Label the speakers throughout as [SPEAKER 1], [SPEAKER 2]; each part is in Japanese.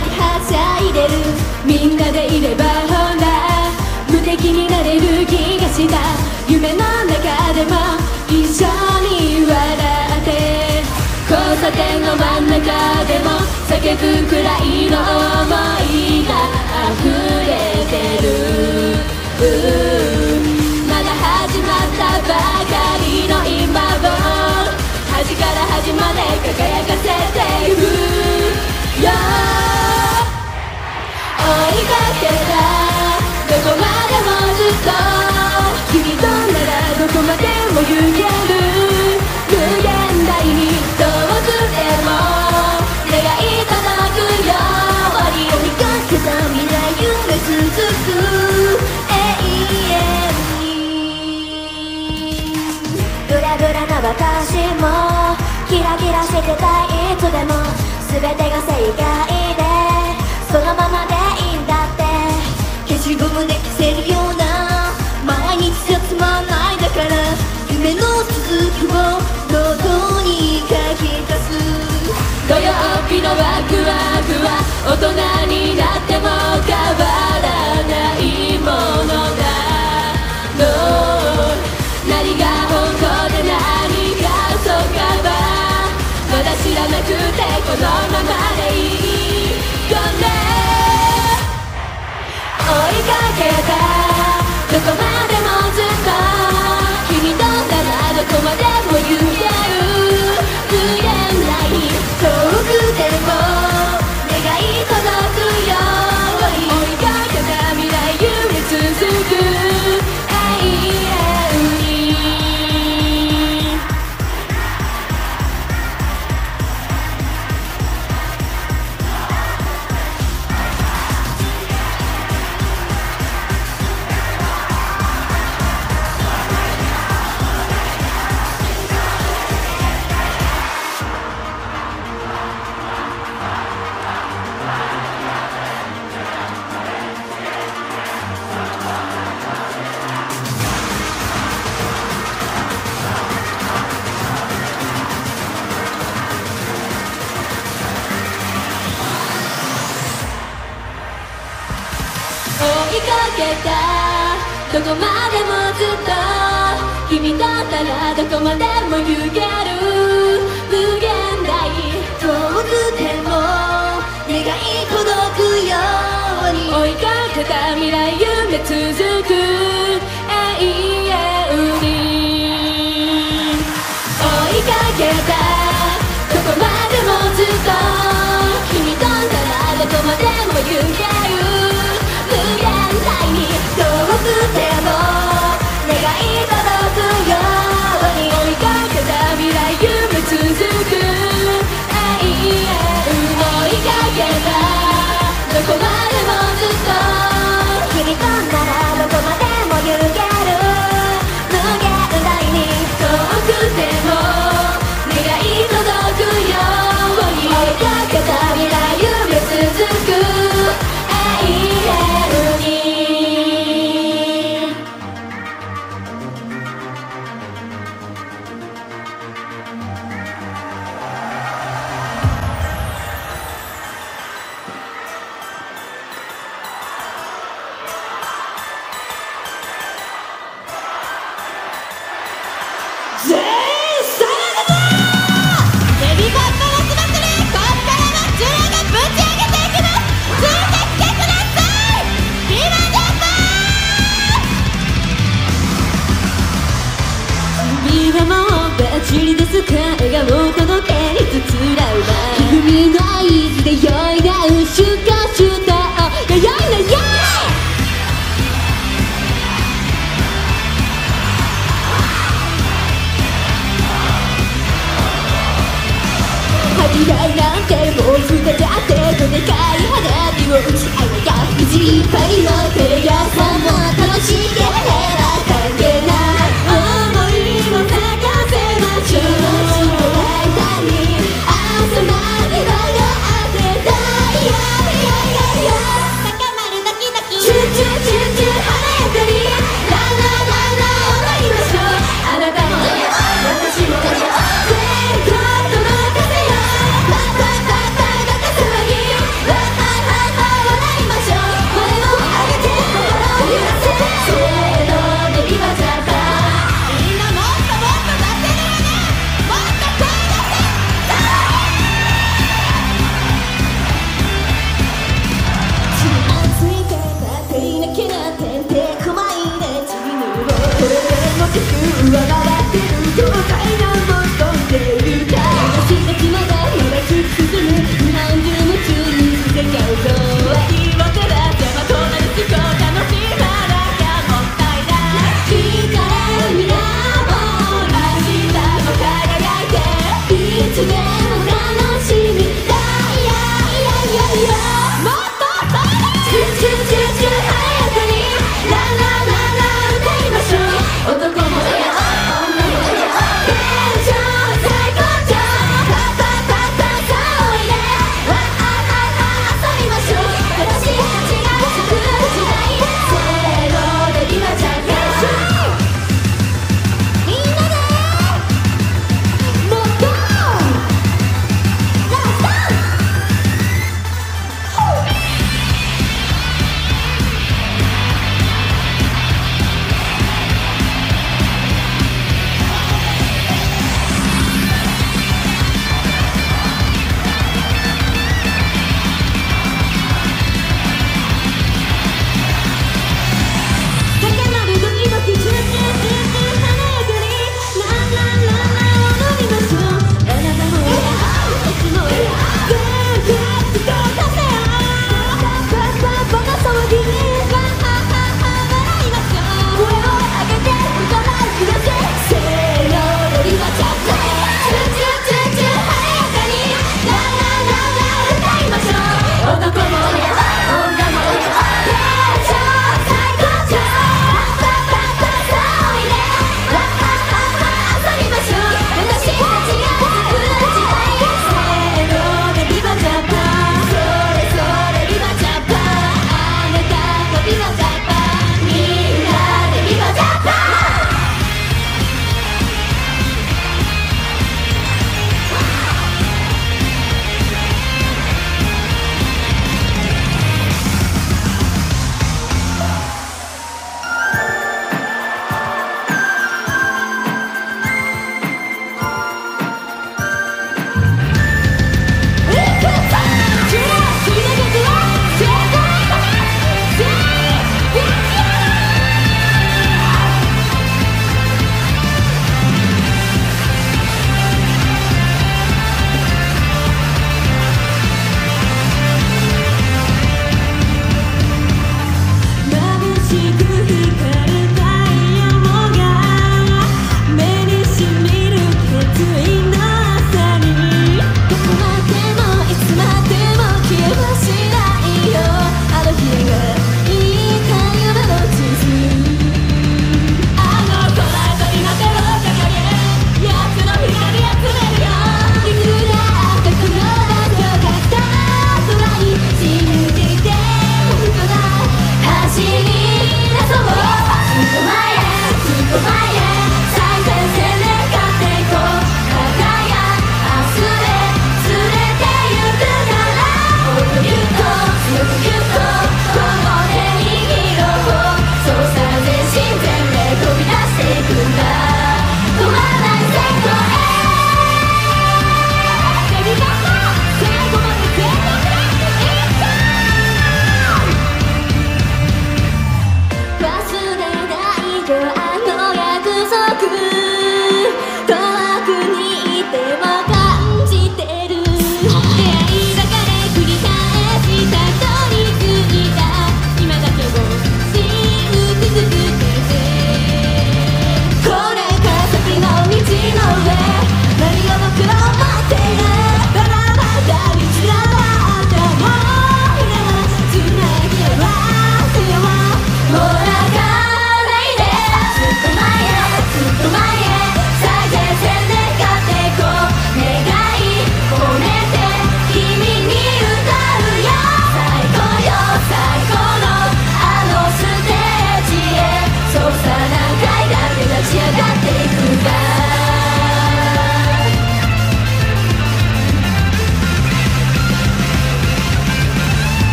[SPEAKER 1] にはしゃいでる。みんなでいればほら無敵になれる気がした。夢の中でも一緒に笑って交差点の真ん中でも叫ぶくらいの想いが溢れてる。まだ始まったばかりの今を端から端まで輝かせてゆくよ。追いかけたどこまでもずっと君とならどこまでも行ける。無限大に遠くでも願い届くように追いかけた未来夢続く永遠に。ブラブラな私もキラキラしてたいつでも全てが正解でそのままでいいんだって。消しゴムで消せるような毎日じゃつまんないだから夢の続きを喉に書き出す。土曜日のワクワクは大人になっても変わらないものだろう。何が本当で何が嘘かはまだ知らなくてこのままでいいよね。追いかけたどこまでもずっと君とならどこまでも行ける。無限大遠くでも願い届くように追いかけた未来夢続く永遠に。追いかけたどこまでもずっと君とならどこまでも行ける。無限大遠くでも願い届くように追いかけた未来夢続く永遠に。追いかけたどこまでもずっと君とならどこまでも行ける。無限大に遠くでも願い届くように追いかけた未来夢続く永遠。追いかけたどこまでもずっと君とならどこまでも行ける。無限大に遠くでも願い届くように追いかけた未来夢続く永遠に。全員さらばデビコッパラス祭り、こっからもジュラがぶち上げていきます。ついてきてください。ビバジャパン。君はもうバッチリですか。笑顔を届けにつつらうば君の合図で酔いがうシュカシュタおややいなやい。未来なんてもう捨てちゃってどでかい花火を打ち上げた口いっぱいのテレ屋さんも楽しければ関係ない想いを咲かせましょう。大胆に朝まで色が当てたいよ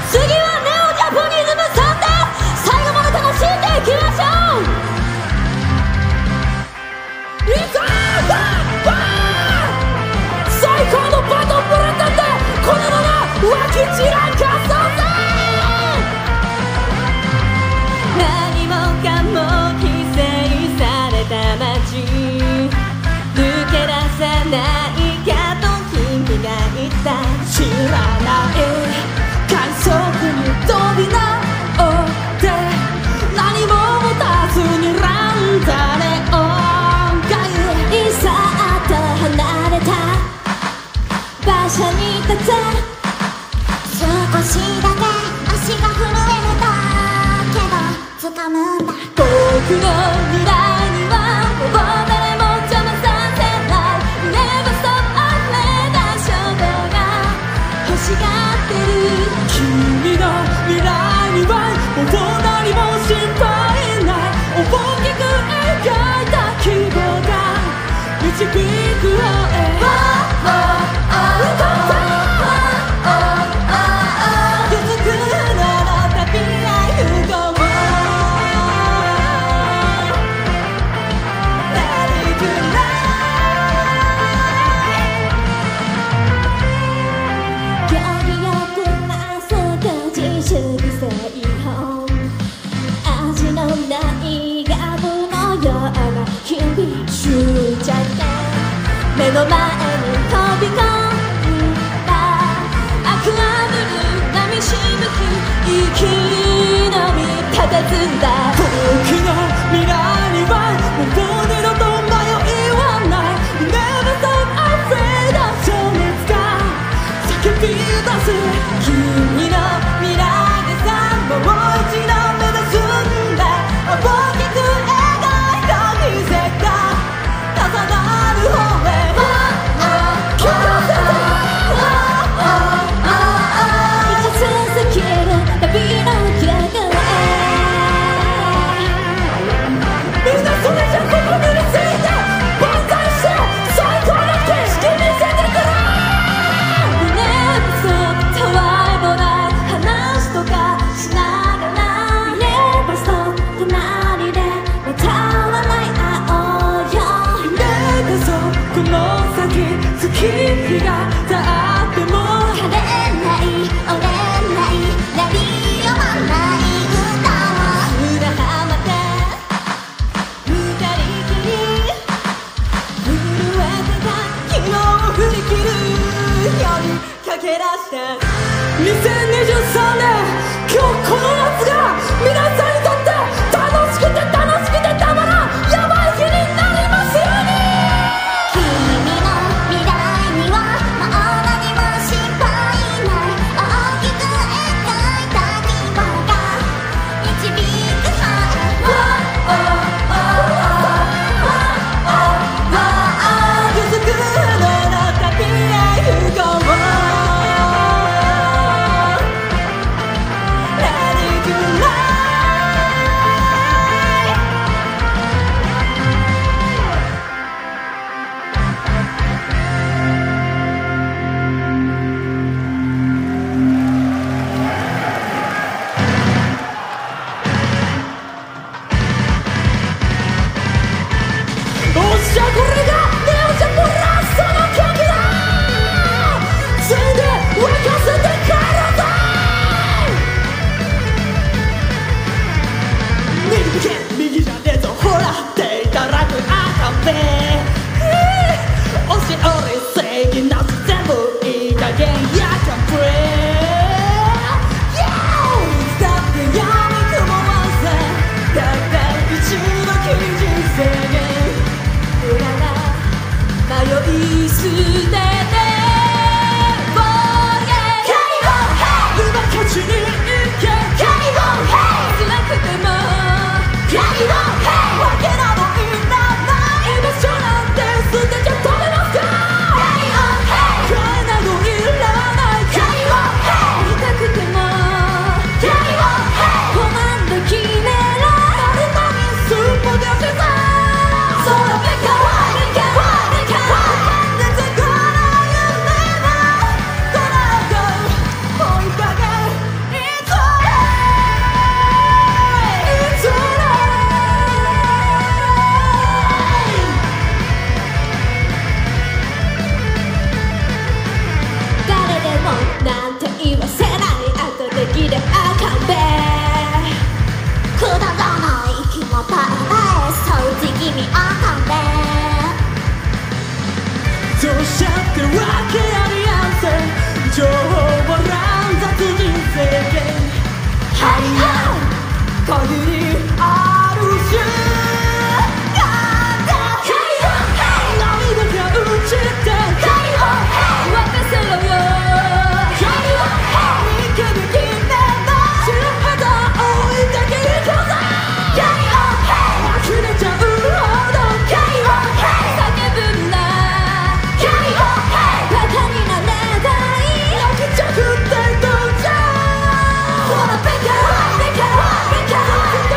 [SPEAKER 1] 次はネオジャパニズムさんで最後まで楽しんでいきましょう。いざ最高のバトンもらったんでこのまま湧き散らかそうぜ。何もかも規制された街抜け出せないかと君が言った。知らない快速に飛び乗って何も持たずにランダネ音階いさっと離れた場所に立つ。
[SPEAKER 2] 少しだけ足が震えるだけど掴むんだ。
[SPEAKER 1] 僕の未来にはもう誰も邪魔させない。Never stop 溢れた衝動が欲しがってる。君の未来にはもう何も心配ない。大きく描いた希望が導く方へ。味のないガムのような日々終着点目の前に飛び込んだ悪あぶる波しぶき息のみ佇んだ。僕の未来にはもう二度と迷いはない。Never stop afraid 情熱が叫び出す。君の未来でさもう一度目指すんだ。大きく描いた奇跡が重なる方へ。聞かせて生き続ける旅の逆へ。みんなそれじゃここについて万歳して最高の景色見せてくれ。胸そっとたわいもない話とかしながら見ればそう隣でまた笑い合おうよ。夢がそうこの先月日が経っても
[SPEAKER 2] 枯れない折れない鳴り止まない歌を
[SPEAKER 1] 砂浜で二人きり震えてた昨日を振り切るように駆け出した2023年今日この夏が皆さんにとって楽しくてたまらんやばい日になりますように。
[SPEAKER 2] 君の未来にはもう何も心配ない。大きく描いた希望が導く方へ。
[SPEAKER 1] くずくの旅へ行こう。Let it go now
[SPEAKER 3] にあるし涙が落ちて
[SPEAKER 1] 渡せろよ
[SPEAKER 3] 右に決めた死ぬほど追いかけるこそ溢れちゃうほど
[SPEAKER 1] 叫ぶんだバカになれない
[SPEAKER 3] 泣きちゃくってどうじゃ
[SPEAKER 1] Wanna break out, break out, break out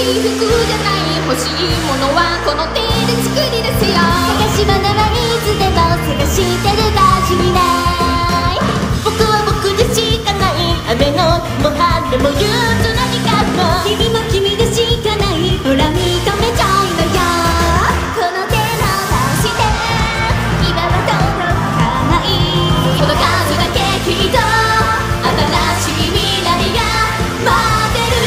[SPEAKER 1] い服じゃない欲しいものはこの手で作りですよ。
[SPEAKER 2] 探し物はいつでも探してるかしれない。僕は僕でしかない。雨のも晴れも憂鬱な時間も君も君でしかない。ほら認めちゃうのよ。この手の直して今は届かない。
[SPEAKER 1] この数だけきっと新しい未来が待ってる。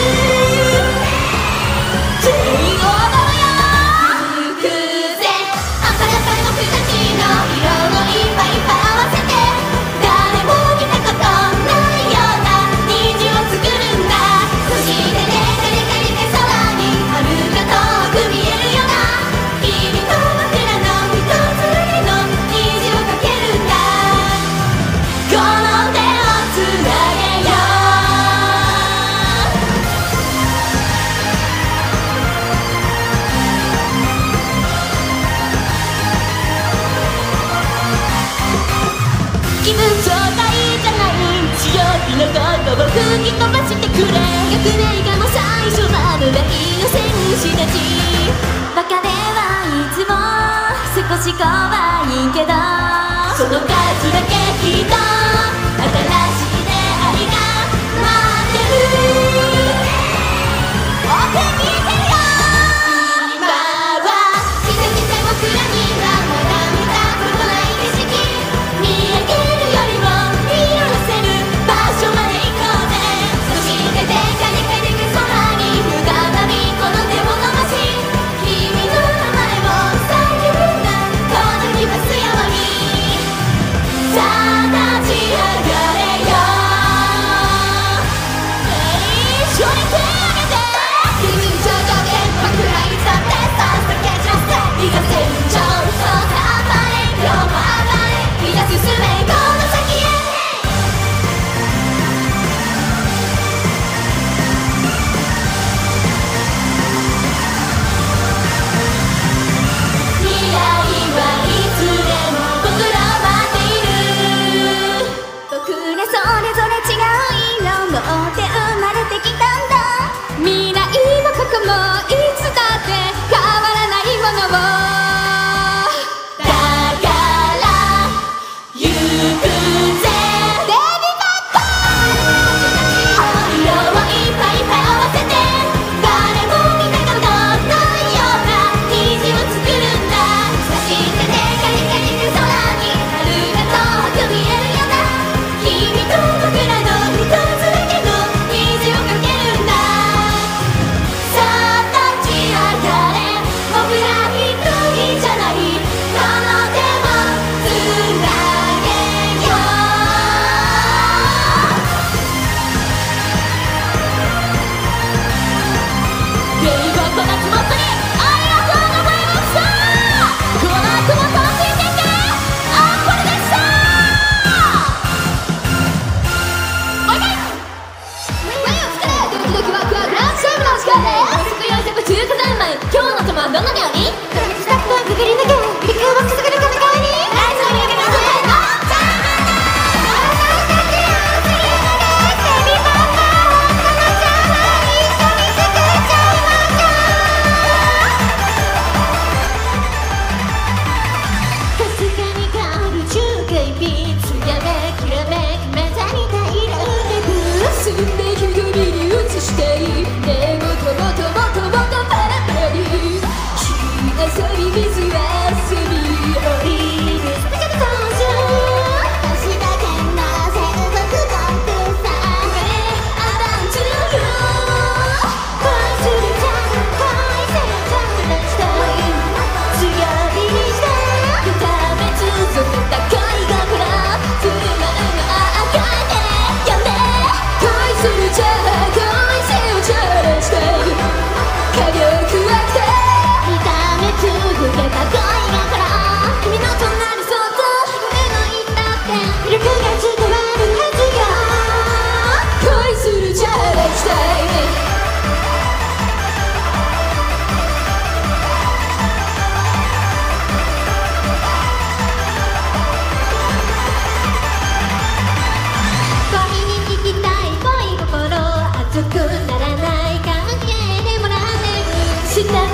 [SPEAKER 1] 全員踊ろうよ。行くぜパラパラ僕たちの色をいっぱい合わせて誰も見たことないような虹を作るんだ。そしてねカリカリで空に遥か遠く見えるような君と僕らの一つだけの虹をかけるんだ。この手をつなげよう。
[SPEAKER 2] 気分状態じゃない潮日の午後を吹き飛ばしてくれ。
[SPEAKER 1] 学年がもう最初まででいいよ選手たち。
[SPEAKER 2] バカではいつも少し怖いけど
[SPEAKER 1] その数だけきっと新しい出会いが待ってる。
[SPEAKER 2] 奥見えてるよ。
[SPEAKER 1] 今は奇跡で僕らにはまだ見たことない景色見上げるよりも見下ろせる場所まで行こうぜ。そしてでかでかでか空に再びこの手を伸ばし君の名前を叫ぶんだこの日は強い。さあ立ち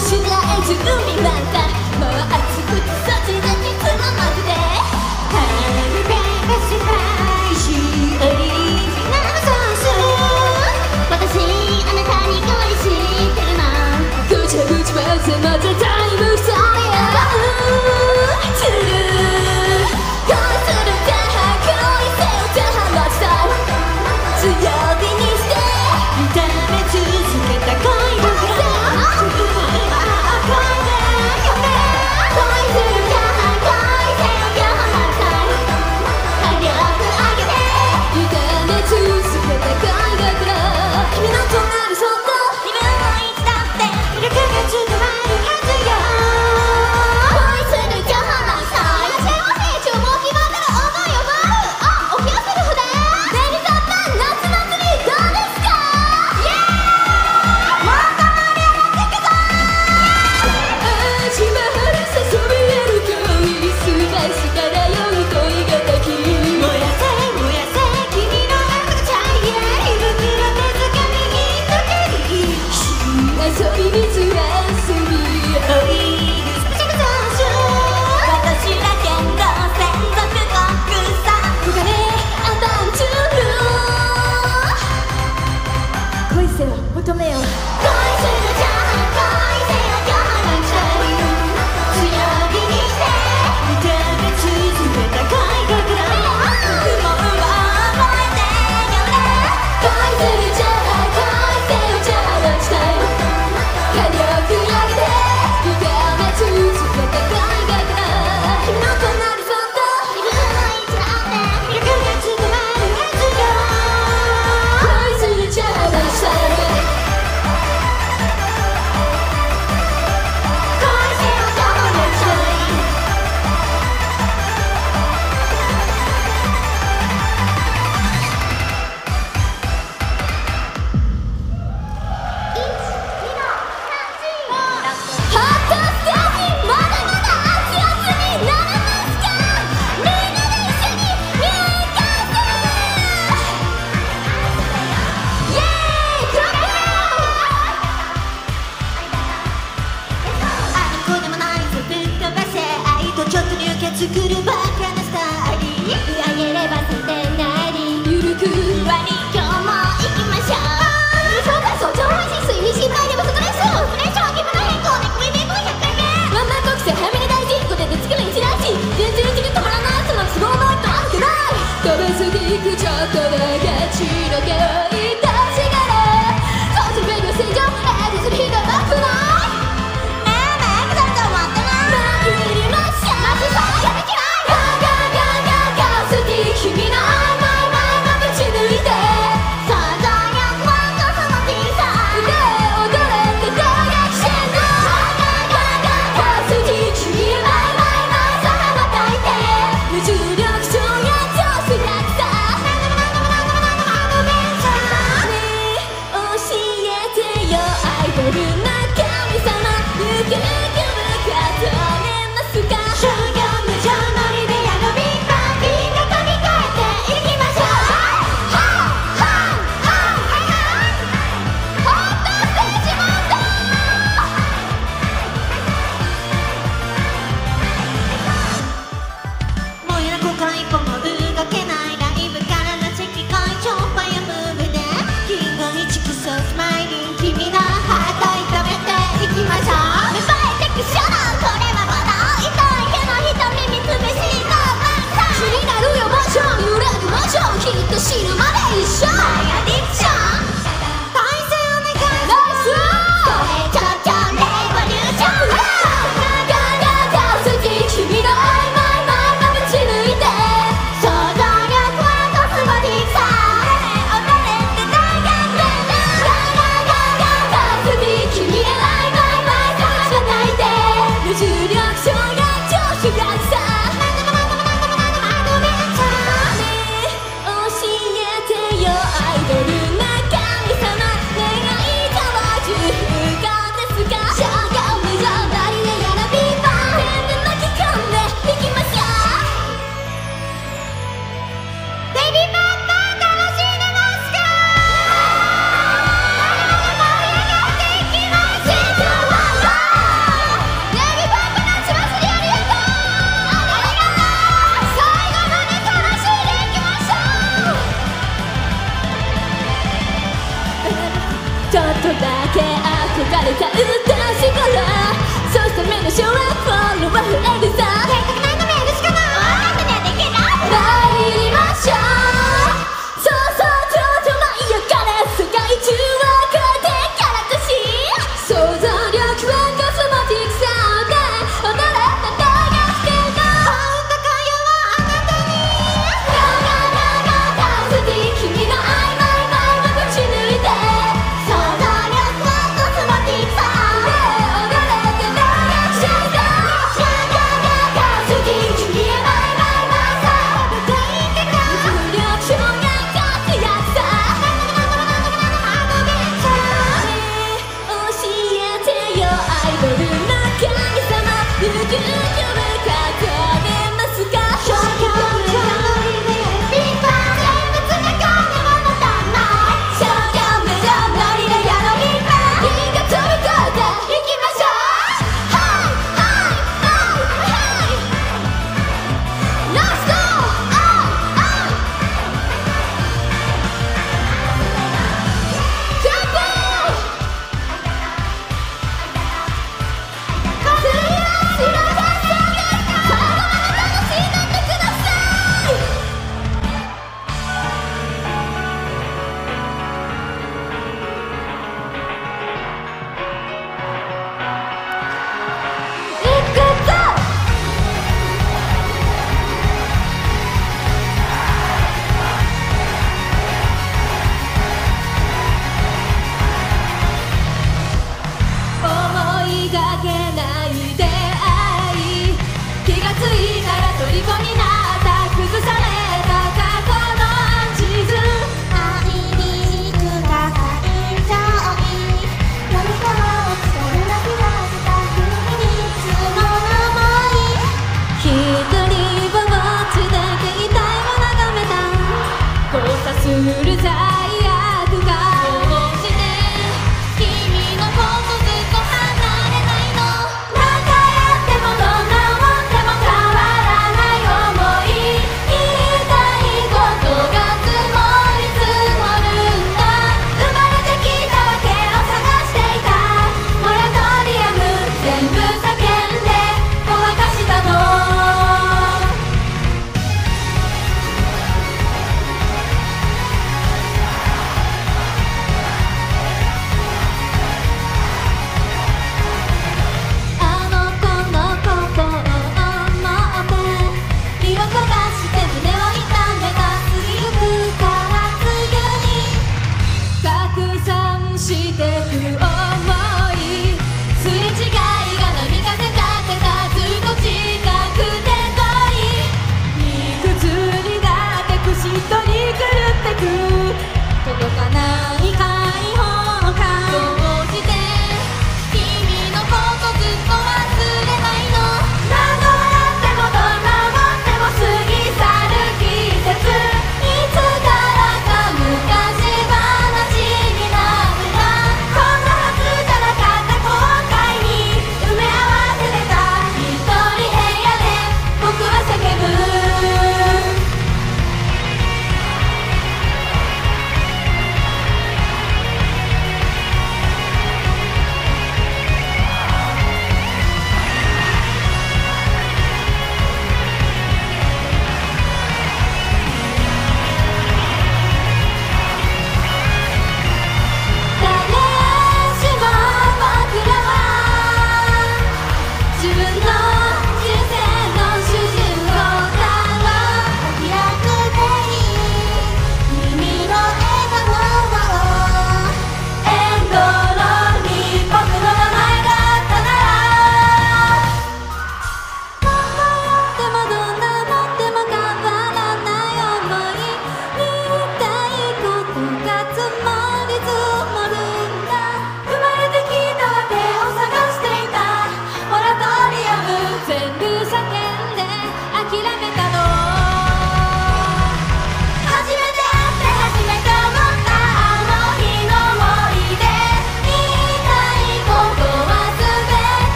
[SPEAKER 1] 失えず海またもう熱くてそちらにつままっててはるかが世界史オリジナルソース
[SPEAKER 2] 私あなたに恋してるの
[SPEAKER 1] ぐちゃぐちゃ混ぜ混ぜタイムスタイルする恋するぜ恋せよぜ話した強火にして痛め続けた恋を恋する
[SPEAKER 2] 白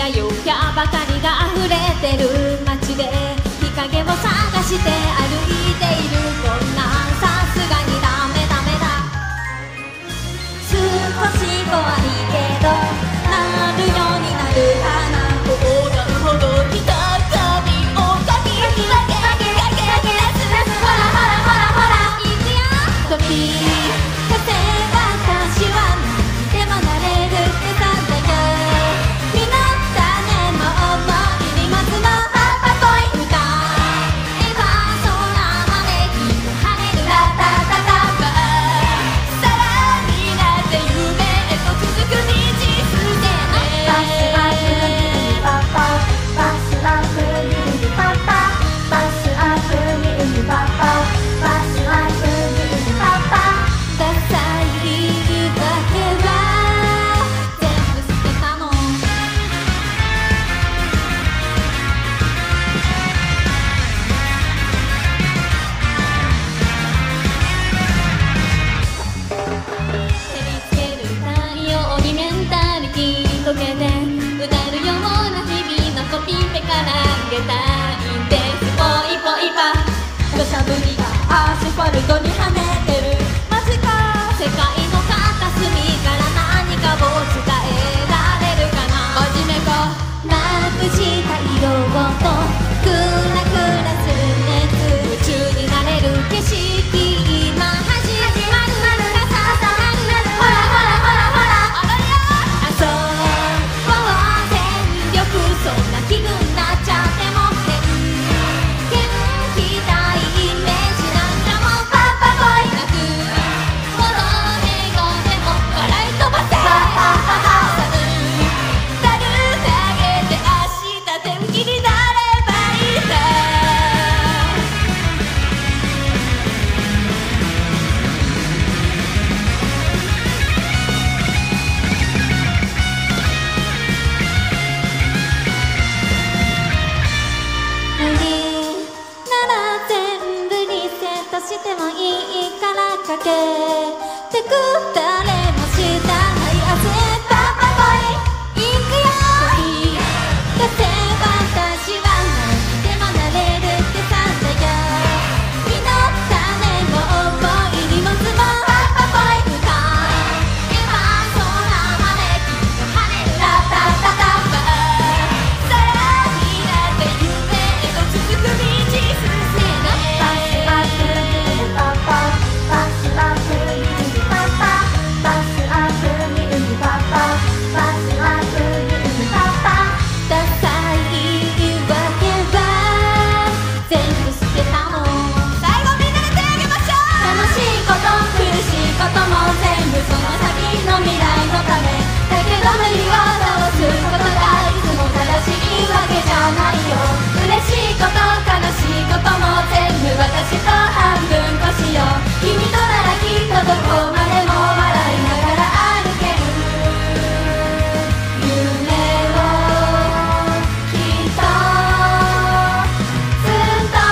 [SPEAKER 1] が陽キャばかりが溢れてる街で日陰を探して歩いているこんなんさすがにダメダメだ少し怖いけどなるようになるかなこうなるほどひとたびおかみかけほらほらほらほらいくよ飛び風私は何でもなれるってさだよ実ったねも思いに持つのパパ恋歌えば空まできっと晴れるラタタタタさらになって夢へと続く道すでねバスアップにパパバスアップにパパバスアップにパパバスアップにパパダサい言い訳は全部捨てたの照りつける太陽にメンタリティ溶けてうなるような日々のコピペから逃げたいんですポイポイパ土砂降りがアスファルトに跳ねてるマジか世界の片隅から何かを伝えられるかな真面目かなくした色とクラクラする熱夢中になれる景色今始まるがささまるほらほらほらほら踊るよ遊ぼう全力そんな気分なっちゃっても元気ないイメージなんかもパパ恋なくほどへごでも笑い飛ばせパパパパさぬざる投げて明日天気になればいいさ無理なら全部リセットしてもいいからかけてく誰も知らない明日へパパ恋いくよ出せ私は何でもなれるってさだよ実ったねも思いに持つもパパ恋歌えば空まできっと晴れるラタタタタさらになって夢へと続く道進めバスアップにパパバスアップにパパバスアップにパパバスアップにパパダサい言い訳は全部捨てたの最後みんなで手あげましょう楽しいこと苦しいことも全部その先の未来のためだけど無理を通すことがいつも正しいわけじゃないよ嬉しいこと悲しいことも全部私と半分こしよう君とならきっとどこまでも笑いながら歩ける夢をきっとずっと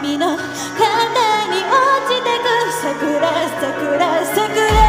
[SPEAKER 3] 君の体に落ちてく桜桜桜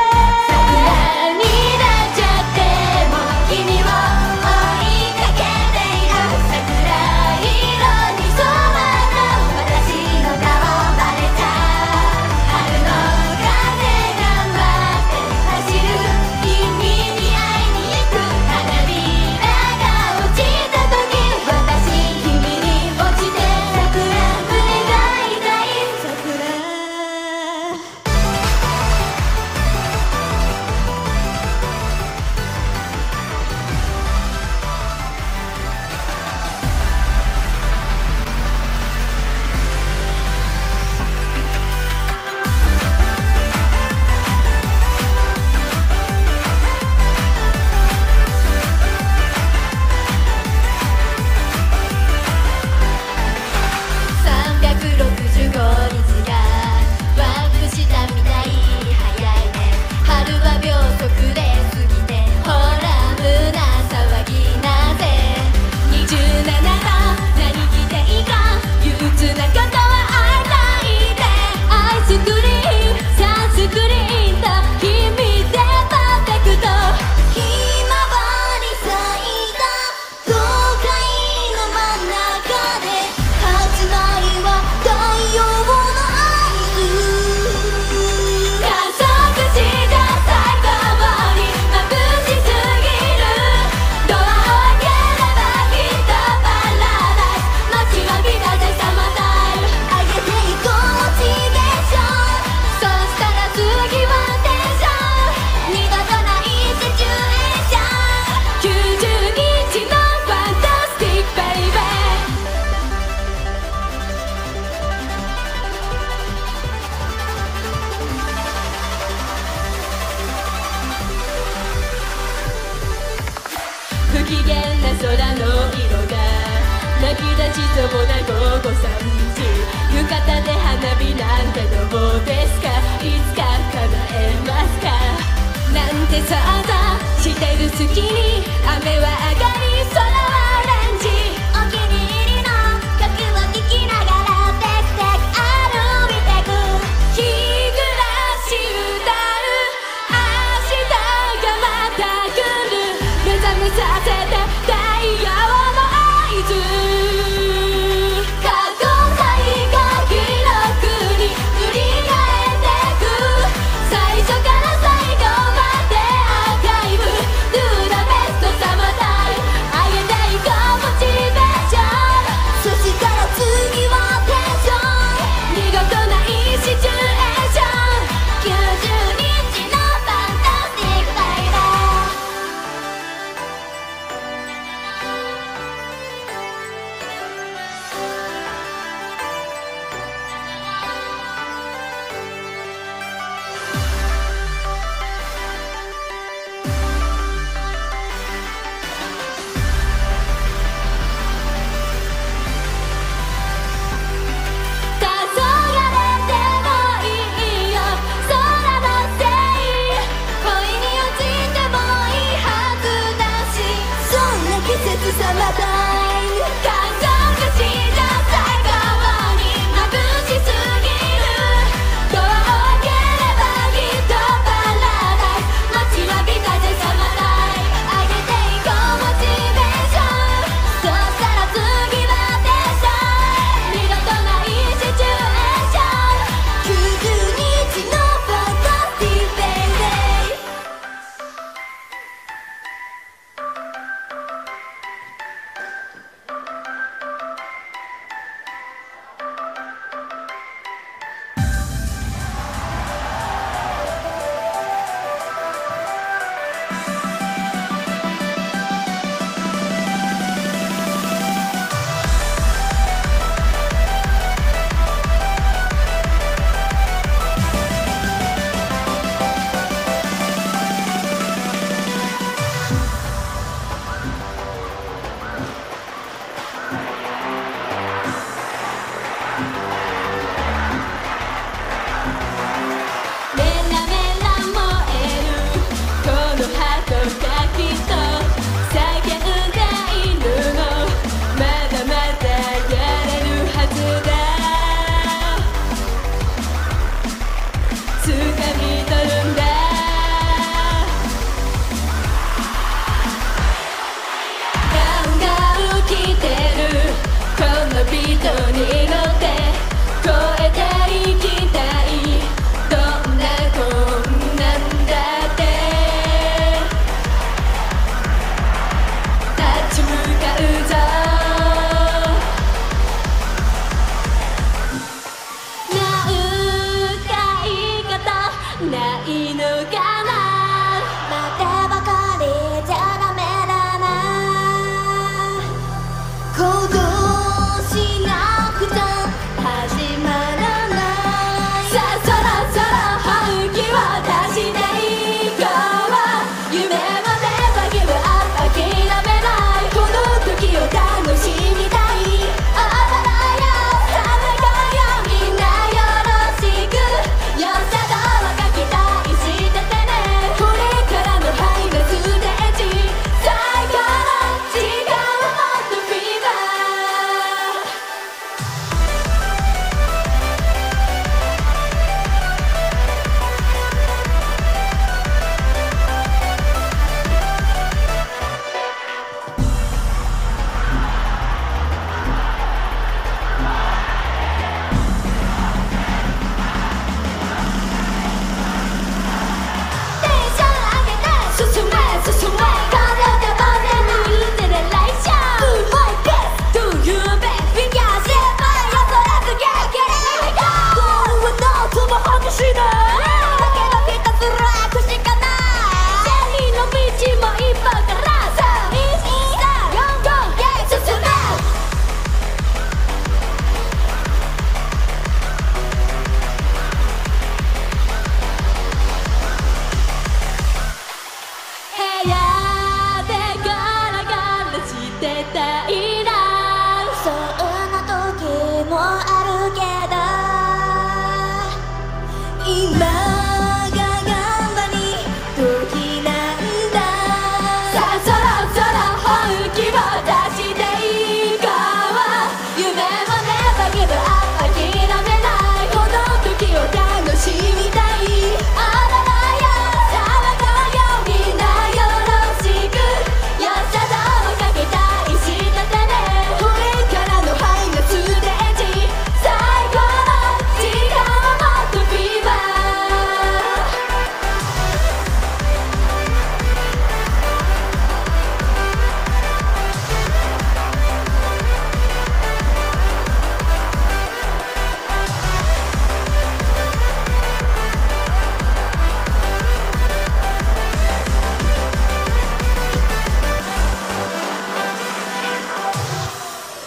[SPEAKER 3] 不機嫌な空の色が泣き出しそうな午後3時浴衣で花火なんてどうですかいつか叶えますかなんて想像してる隙に雨は上がり空はオレンジ
[SPEAKER 2] お気に入りの曲を聴きながらテクテク歩いてく
[SPEAKER 3] 日暮らし歌う明日がまた来る目覚めさせて太陽の合図
[SPEAKER 2] 過去最後記録に塗り替えてく
[SPEAKER 3] 最初から最後までアーカイブ Do the best summer time あげ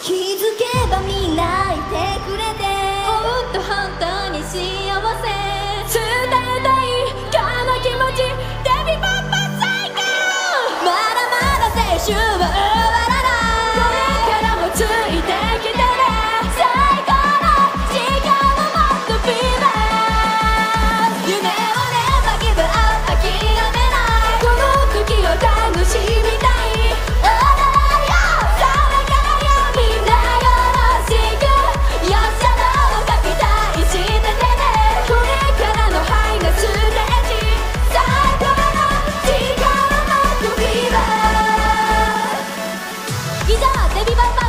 [SPEAKER 1] 気づけばみんないてくれてほんと本当に幸せ伝えたいこの気持ちデビパッパ最高まだまだ青春は終わらないこれからもついてきてね最高の時間をもっとビーバー夢をねまぎぶあ諦めないこの時を楽しみたい踊ろうよそれからよみんなよろしくよっしゃどうか期待しててねこれからのハイなステージ最高の時間をもっとビーバー以上デビバンバ